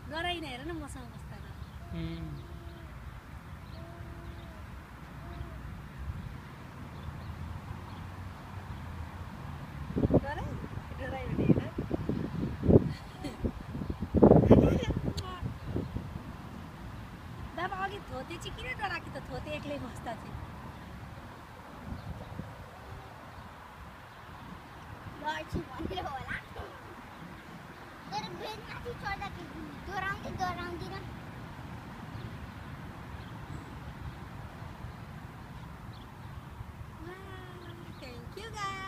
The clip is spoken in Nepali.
डराइन हेर न मसँग बस्दा डराइ भने हेर बाबा अघि थोते चाहिँ किन डराकी त थोते एक्लै बस्दा चाहिँ डर्छु भनेर होला तर बेडमाथि चढ्दाखेरि डराउँदिन Thank you guys.